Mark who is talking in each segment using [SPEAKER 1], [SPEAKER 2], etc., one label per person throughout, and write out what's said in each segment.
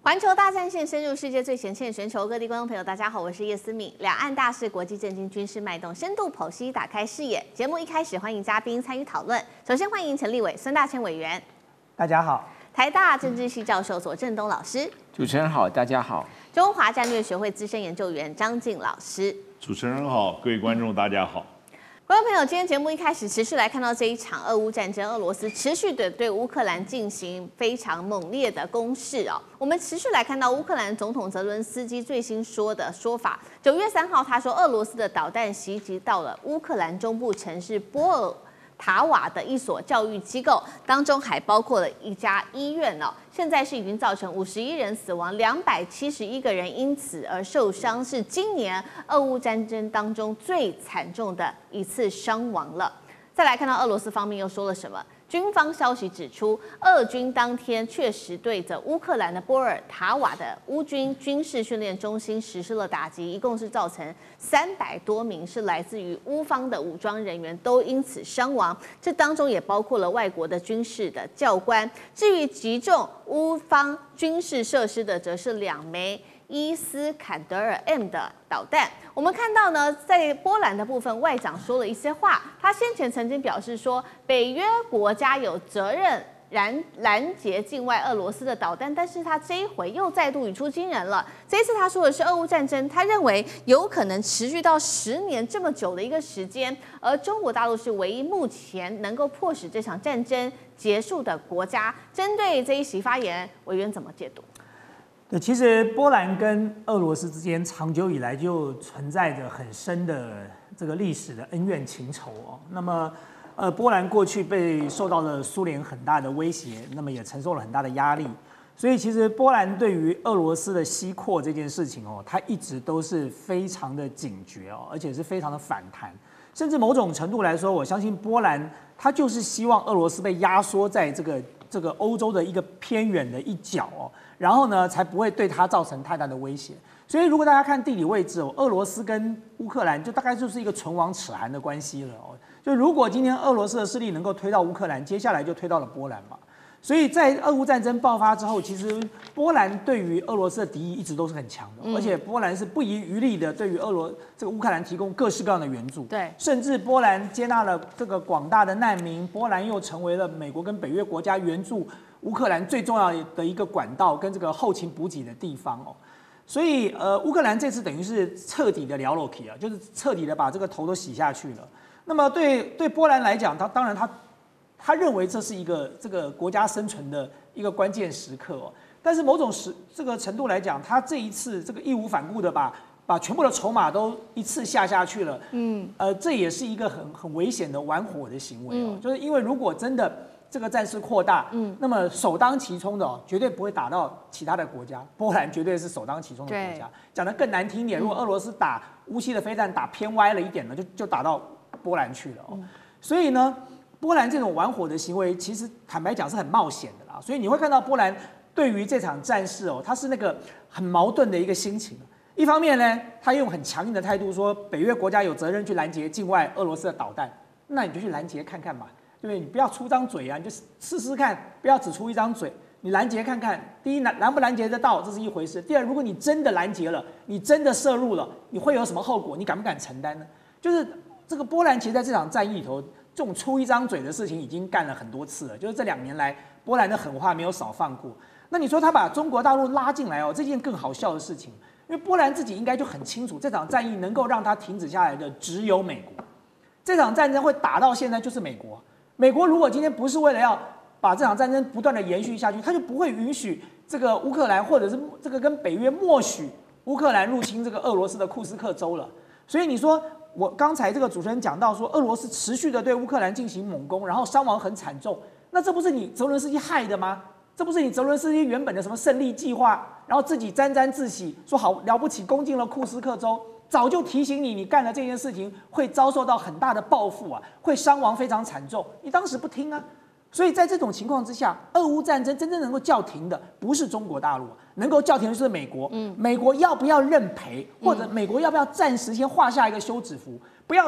[SPEAKER 1] 环球大战线深入世界最前线，全球各地观众朋友，大家好，我是叶思敏。两岸大事、国际政经、军事脉动，深度剖析，打开视野。节目一开始，欢迎嘉宾参与讨论。首先欢迎陈立伟、孙大千委员，
[SPEAKER 2] 大家好；
[SPEAKER 1] 台大政治系教授左正东老师，
[SPEAKER 3] 主持人好，大家好；
[SPEAKER 1] 中华战略学会资深研究员张晋老师，
[SPEAKER 4] 主持人好，各位观众大家好。
[SPEAKER 1] 观众朋友，今天节目一开始持续来看到这一场俄乌战争，俄罗斯持续的对乌克兰进行非常猛烈的攻势哦。我们持续来看到乌克兰总统泽伦斯基最新说法，9月3号他说，俄罗斯的导弹袭击到了乌克兰中部城市波尔塔瓦的一所教育机构，当中还包括了一家医院哦。现在是已经造成51人死亡，271个人因此而受伤，是今年俄乌战争当中最惨重的一次伤亡了。再来看到俄罗斯方面又说了什么？军方消息指出，俄军当天确实对着乌克兰的波尔塔瓦的乌军军事训练中心实施了打击，一共是造成300多名是来自于乌方的武装人员都因此伤亡，这当中也包括了外国的军事的教官。至于击中乌方军事设施的，则是2枚伊斯坎德尔 M 的导弹。我们看到呢，在波兰的部分，外长说了一些话。他先前曾经表示说，北约国家有责任拦截境外俄罗斯的导弹，但是他这一回又再度语出惊人了。这一次他说的是俄乌战争，他认为有可能持续到10年这么久的一个时间，而中国大陆是唯一目前能够迫使这场战争结束的国家。针对这一席发言，委员怎么解读？
[SPEAKER 2] 对，其实波兰跟俄罗斯之间长久以来就存在着很深的这个历史的恩怨情仇哦。那么，波兰过去被受到了苏联很大的威胁，那么也承受了很大的压力，所以其实波兰对于俄罗斯的西扩这件事情哦，它一直都是非常的警觉哦，而且是非常的反弹，甚至某种程度来说，我相信波兰它就是希望俄罗斯被压缩在这个欧洲的一个偏远的一角哦。然后呢，才不会对它造成太大的威胁。所以，如果大家看地理位置哦，俄罗斯跟乌克兰就大概就是一个唇亡齿寒的关系了哦。就如果今天俄罗斯的势力能够推到乌克兰，接下来就推到了波兰嘛。所以在俄乌战争爆发之后，其实波兰对于俄罗斯的敌意一直都是很强的，而且波兰是不遗余力的对于这个乌克兰提供各式各样的援助。
[SPEAKER 1] 对，
[SPEAKER 2] 甚至波兰接纳了这个广大的难民，波兰又成为了美国跟北约国家援助乌克兰最重要的一个管道跟这个后勤补给的地方哦。所以乌克兰这次等于是彻底的了了气啊，就是彻底的把这个头都洗下去了。那么对波兰来讲，当然他认为这是一个这个国家生存的一个关键时刻哦。但是某种这个程度来讲，他这一次这个义无反顾的把全部的筹码都一次下去了，这也是一个很危险的玩火的行为哦。就是因为如果真的这个战事扩大，那么首当其冲的绝对不会打到其他的国家，波兰绝对是首当其冲的国家。讲得更难听一点，如果俄罗斯打乌西的飞弹打偏歪了一点呢，就打到波兰去了哦。所以呢，波兰这种玩火的行为，其实坦白讲是很冒险的啦。所以你会看到波兰对于这场战事哦，他是那个很矛盾的一个心情。一方面呢，他用很强硬的态度说，北约国家有责任去拦截境外俄罗斯的导弹，那你就去拦截看看嘛。对不对？你不要出张嘴啊，你就试试看，不要只出一张嘴。你拦截看看，第一拦不拦截得到，这是一回事；第二，如果你真的拦截了，你真的涉入了，你会有什么后果？你敢不敢承担呢？就是这个波兰其实在这场战役里头，这种出一张嘴的事情已经干了很多次了。就是这2年来，波兰的狠话没有少放过。那你说他把中国大陆拉进来哦，这件更好笑的事情，因为波兰自己应该就很清楚，这场战役能够让他停止下来的只有美国。这场战争会打到现在就是美国。美国如果今天不是为了要把这场战争不断的延续下去，他就不会允许这个乌克兰或者是这个跟北约默许乌克兰入侵这个俄罗斯的库斯克州了。所以你说我刚才这个主持人讲到说，俄罗斯持续的对乌克兰进行猛攻，然后伤亡很惨重，那这不是你泽伦斯基害的吗？这不是你泽伦斯基原本的什么胜利计划，然后自己沾沾自喜说好了不起攻进了库斯克州？早就提醒你，你干了这件事情会遭受到很大的报复啊，会伤亡非常惨重。你当时不听啊，所以在这种情况之下，俄乌战争真正能够叫停的不是中国大陆，能够叫停的就是美国。美国要不要认赔，或者美国要不要暂时先画下一个休止符，不要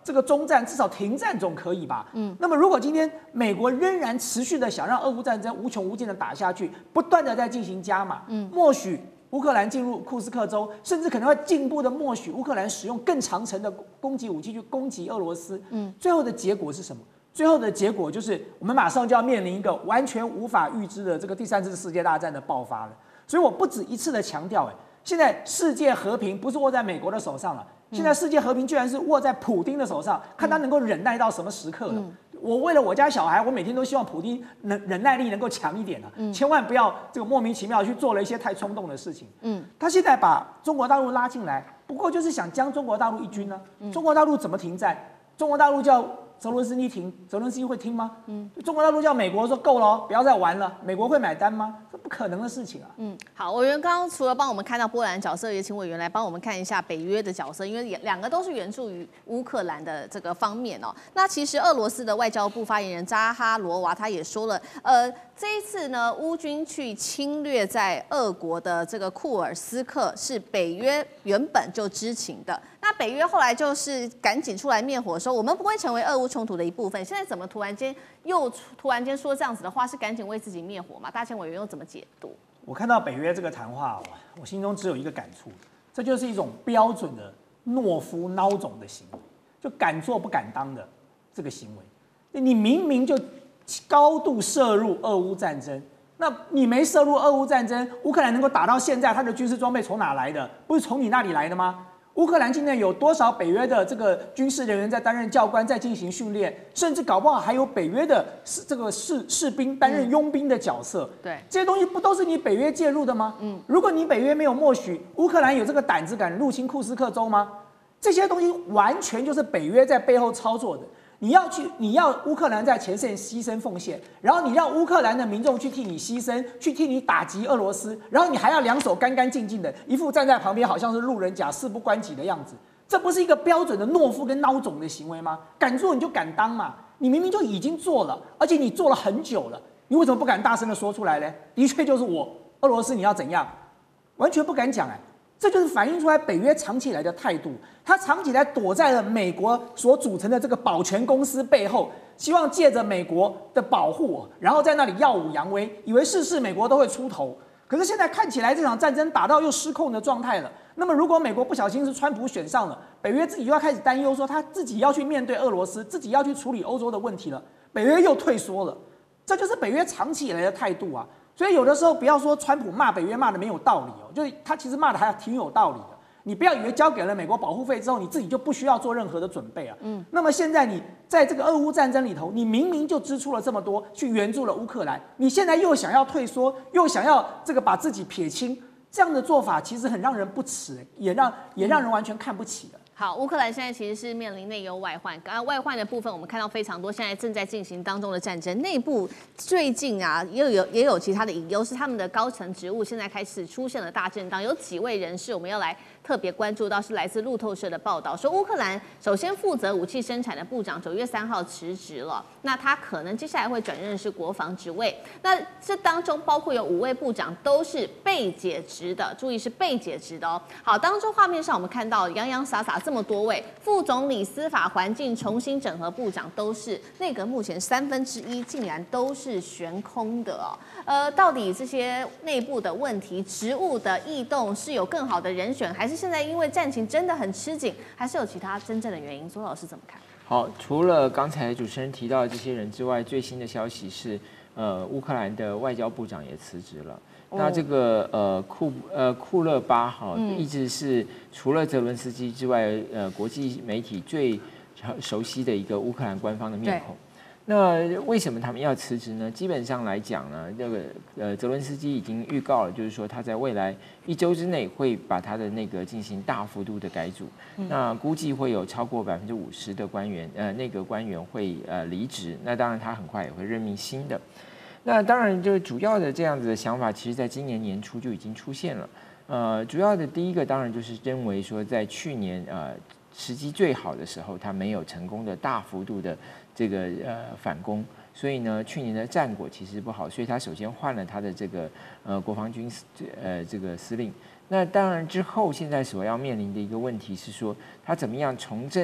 [SPEAKER 2] 这个中战至少停战总可以吧？那么如果今天美国仍然持续的想让俄乌战争无穷无尽的打下去，不断的在进行加码，默许乌克兰进入库斯克州，甚至可能会进一步的默许乌克兰使用更长程的攻击武器去攻击俄罗斯。最后的结果是什么？最后的结果就是我们马上就要面临一个完全无法预知的这个第三次世界大战的爆发了。所以我不止一次的强调，现在世界和平不是握在美国的手上了。现在世界和平居然是握在普丁的手上，看他能够忍耐到什么时刻了。我为了我家小孩，我每天都希望普丁忍耐力能够强一点啊，千万不要这个莫名其妙去做了一些太冲动的事情。他现在把中国大陆拉进来，不过就是想将中国大陆一军呢。中国大陆怎么停战？中国大陆叫泽伦斯基停，泽伦斯基会听吗？中国大陆叫美国说够了，不要再玩了，美国会买单吗？这不可能的事情啊。
[SPEAKER 1] 好，委员刚刚除了帮我们看到波兰角色，也请委员来帮我们看一下北约的角色，因为两个都是援助于乌克兰的这个方面哦。那其实俄罗斯的外交部发言人扎哈罗娃他也说了，这一次呢，乌军去侵略在俄国的这个库尔斯克是北约原本就知情的。那北约后来就是赶紧出来灭火，说我们不会成为俄乌冲突的一部分。现在怎么突然间说这样子的话，是赶紧为自己灭火吗？大前委员又怎么解读？
[SPEAKER 2] 我看到北约这个谈话，我心中只有一个感触，这就是一种标准的懦夫孬种的行为，就敢做不敢当的这个行为。你明明就高度涉入俄乌战争，那你没涉入俄乌战争，乌克兰能够打到现在，他的军事装备从哪来的？不是从你那里来的吗？乌克兰境内有多少北约的这个军事人员在担任教官，在进行训练，甚至搞不好还有北约的这个士兵担任佣兵的角色。
[SPEAKER 1] 对，
[SPEAKER 2] 这些东西不都是你北约介入的吗？如果你北约没有默许乌克兰有这个胆子敢入侵库斯克州吗？这些东西完全就是北约在背后操作的。你要乌克兰在前线牺牲奉献，然后你让乌克兰的民众去替你牺牲，去替你打击俄罗斯，然后你还要两手干干净净的，一副站在旁边好像是路人甲、事不关己的样子，这不是一个标准的懦夫跟孬种的行为吗？敢做你就敢当嘛，你明明就已经做了，而且你做了很久了，你为什么不敢大声的说出来呢？的确就是我，俄罗斯你要怎样，完全不敢讲这就是反映出来北约长期以来的态度，他长期以来躲在了美国所组成的这个保全公司背后，希望借着美国的保护，然后在那里耀武扬威，以为事事美国都会出头。可是现在看起来这场战争打到又失控的状态了。那么如果美国不小心是川普选上了，北约自己又要开始担忧说他自己要去面对俄罗斯，自己要去处理欧洲的问题了，北约又退缩了。这就是北约长期以来的态度啊。所以有的时候不要说川普骂北约骂的没有道理就是他其实骂的还挺有道理的。你不要以为交给了美国保护费之后，你自己就不需要做任何的准备啊。那么现在你在这个俄乌战争里头，你明明就支出了这么多去援助了乌克兰，你现在又想要退缩，又想要这个把自己撇清，这样的做法其实很让人不齿，也让人完全看不起的。
[SPEAKER 1] 好，乌克兰现在其实是面临内忧外患。刚刚外患的部分，我们看到非常多，现在正在进行当中的战争。内部最近也有其他的隐忧，是他们的高层职务现在开始出现了大震荡。有几位人士，我们要来特别关注到，是来自路透社的报道，说乌克兰首先负责武器生产的部长9月3号辞职了，那他可能接下来会转任是国防职位。那这当中包括有5位部长都是被解职的，注意是被解职的哦。好，当中画面上我们看到洋洋洒洒这么多位副总理、司法环境重新整合部长，都是内阁目前1/3竟然都是悬空的哦。到底这些内部的问题、职务的异动是有更好的人选，还是现在因为战情真的很吃紧，还是有其他真正的原因？苏老师怎么看？
[SPEAKER 3] 好，除了刚才主持人提到的这些人之外，最新的消息是，乌克兰的外交部长也辞职了。那这个库勒巴一直是除了泽伦斯基之外，国际媒体最熟悉的一个乌克兰官方的面孔。那为什么他们要辞职呢？基本上来讲呢，这个泽伦斯基已经预告了，就是说他在未来1周之内会把他的内阁进行大幅度的改组。那估计会有超过50%的官员，内阁官员会离职。那当然他很快也会任命新的。那当然，就是主要的这样子的想法，其实在今年年初就已经出现了。主要的第一个当然就是认为说，在去年时机最好的时候，他没有成功的大幅度的这个反攻，所以呢，去年的战果其实不好，所以他首先换了他的这个国防军这个司令。那当然之后，现在所要面临的一个问题是说，他怎么样重振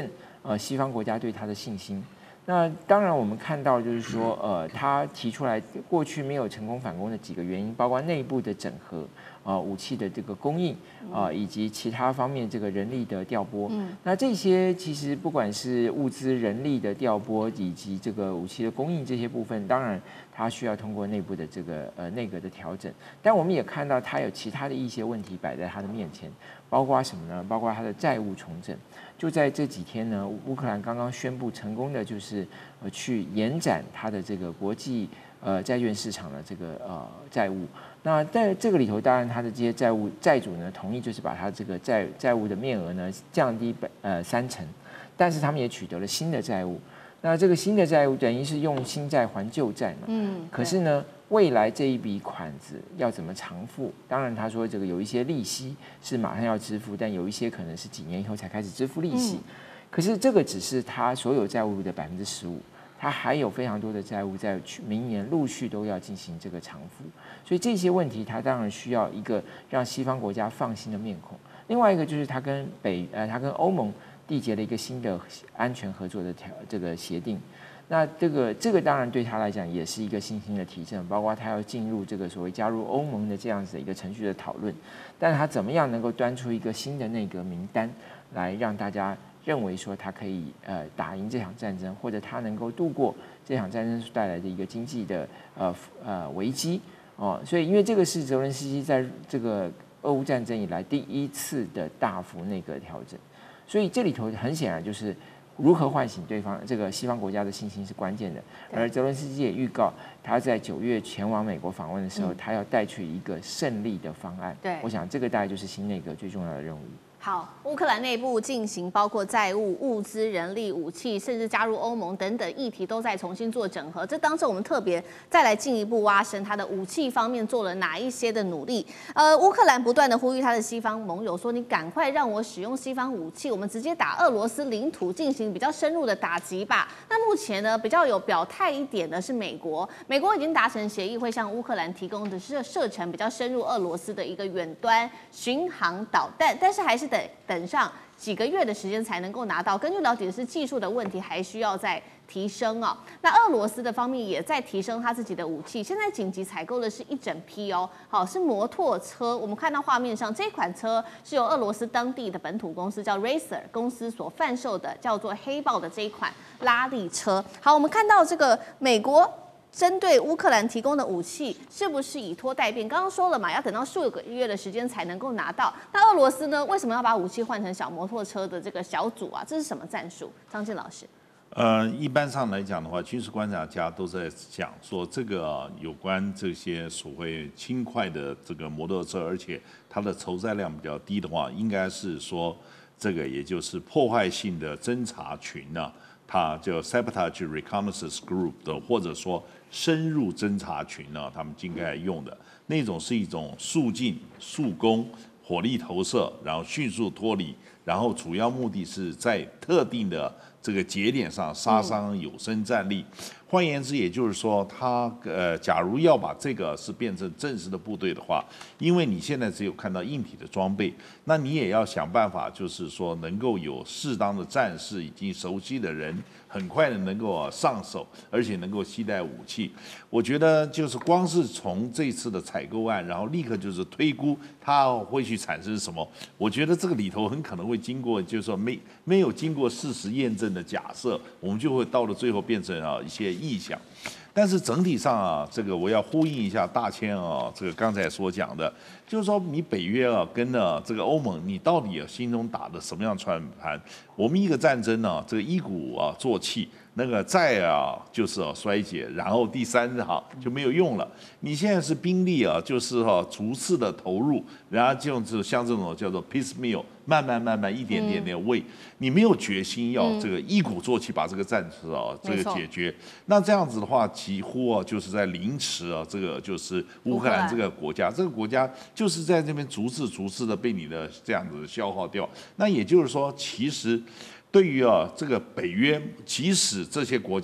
[SPEAKER 3] 西方国家对他的信心。那当然，我们看到就是说，他提出来过去没有成功反攻的几个原因，包括内部的整合，武器的这个供应，以及其他方面这个人力的调拨。那这些其实不管是物资、人力的调拨，以及这个武器的供应这些部分，当然它需要通过内部的这个内阁的调整。但我们也看到，它有其他的一些问题摆在他的面前，包括什么呢？包括他的债务重整。就在这几天呢，乌克兰刚刚宣布成功的就是去延展它的这个国际债券市场的这个债务。那在这个里头，当然它的这些债主呢同意就是把它这个债务的面额呢降低30%，但是他们也取得了新的债务。那这个新的债务等于是用新债还旧债嘛。可是呢，未来这一笔款子要怎么偿付？当然，他说这个有一些利息是马上要支付，但有一些可能是几年以后才开始支付利息。可是这个只是他所有债务的15%，他还有非常多的债务在明年陆续都要进行这个偿付。所以这些问题，他当然需要一个让西方国家放心的面孔。另外一个就是他跟欧盟缔结了一个新的安全合作的这个协定。那这个当然对他来讲也是一个信心的提振，包括他要进入这个所谓加入欧盟的这样子的一个程序的讨论，但是他怎么样能够端出一个新的内阁名单，来让大家认为说他可以打赢这场战争，或者他能够度过这场战争所带来的一个经济的危机所以因为这个是泽伦斯基在这个俄乌战争以来第一次的大幅内阁调整，所以这里头很显然就是如何唤醒对方这个西方国家的信心是关键的。而泽伦斯基也预告，他在9月前往美国访问的时候，他要带去一个胜利的方案。
[SPEAKER 1] 对，
[SPEAKER 3] 我想这个大概就是新内阁最重要的任务。
[SPEAKER 1] 好，乌克兰内部进行包括债务、物资、人力、武器，甚至加入欧盟等等议题，都在重新做整合。这当中我们特别再来进一步挖深它的武器方面做了哪一些的努力。乌克兰不断的呼吁他的西方盟友说：“你赶快让我使用西方武器，我们直接打俄罗斯领土进行比较深入的打击吧。”那目前呢，比较有表态一点的是美国，美国已经达成协议，会向乌克兰提供的是射程比较深入俄罗斯的一个远端巡航导弹，但是还是等上几个月的时间才能够拿到。根据了解是技术的问题，还需要再提升哦。那俄罗斯的方面也在提升他自己的武器，现在紧急采购的是一整批哦，好是摩托车。我们看到画面上这款车是由俄罗斯当地的本土公司叫 Racer 公司所贩售的，叫做黑豹的这一款拉力车。好，我们看到这个美国针对乌克兰提供的武器是不是以拖代变？刚刚说了嘛，要等到数个月的时间才能够拿到。那俄罗斯呢，为什么要把武器换成小摩托车的这个小组啊？这是什么战术？张健老师。
[SPEAKER 4] 一般上来讲的话，军事观察家都在讲说，这个有关这些所谓轻快的这个摩托车，而且它的承载量比较低的话，应该是说这个也就是破坏性的侦察群呢，它叫 Sabotage Reconnaissance Group 的，或者说深入侦察群呢，他们应该用的那种是一种速进、速攻、火力投射，然后迅速脱离，然后主要目的是在特定的这个节点上杀伤有生战力。换言之，也就是说，他假如要把这个是变成正式的部队的话，因为你现在只有看到硬体的装备，那你也要想办法，就是说能够有适当的战士以及熟悉的人，很快的能够上手，而且能够携带武器。我觉得就是光是从这次的采购案，然后立刻就是推估它会去产生什么，我觉得这个里头很可能会经过，就是说没有经过事实验证的假设，我们就会到了最后变成一些臆想。但是整体上这个我要呼应一下大千这个刚才所讲的，就是说你北约跟这个欧盟，你到底心中打的什么样算盘？我们一个战争这个一鼓作气，那个再就是衰竭，然后第三就没有用了。你现在是兵力就是逐次的投入，然后就是像这种叫做 piecemeal， 慢慢一点点喂，你没有决心要这个一鼓作气把这个战事这个解决，那这样子的话，几乎就是在凌迟这个就是乌克兰这个国家，这个国家就是在这边逐次的被你的这样子消耗掉。那也就是说，其实对于这个北约，即使这些国家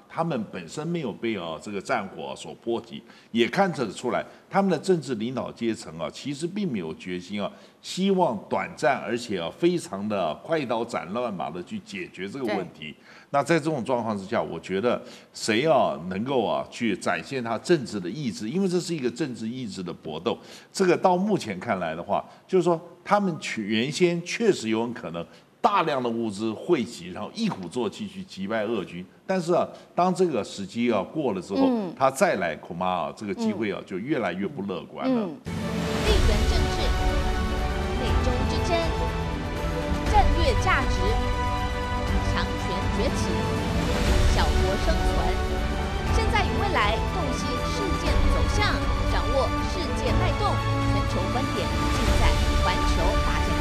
[SPEAKER 4] 他们本身没有被这个战火所波及，也看得出来，他们的政治领导阶层其实并没有决心希望短暂而且非常的快刀斩乱麻的去解决这个问题。那在这种状况之下，我觉得谁能够去展现他政治的意志，因为这是一个政治意志的搏斗。这个到目前看来的话，就是说他们原先确实有可能大量的物资汇集，然后一鼓作气去击败俄军。但是当这个时机过了之后，他再来恐怕这个机会就越来越不乐观了。
[SPEAKER 5] 地缘政治、美中之争、战略价值、强权崛起、小国生存，现在与未来洞悉事件走向，掌握世界脉动，全球观点尽在环球大见。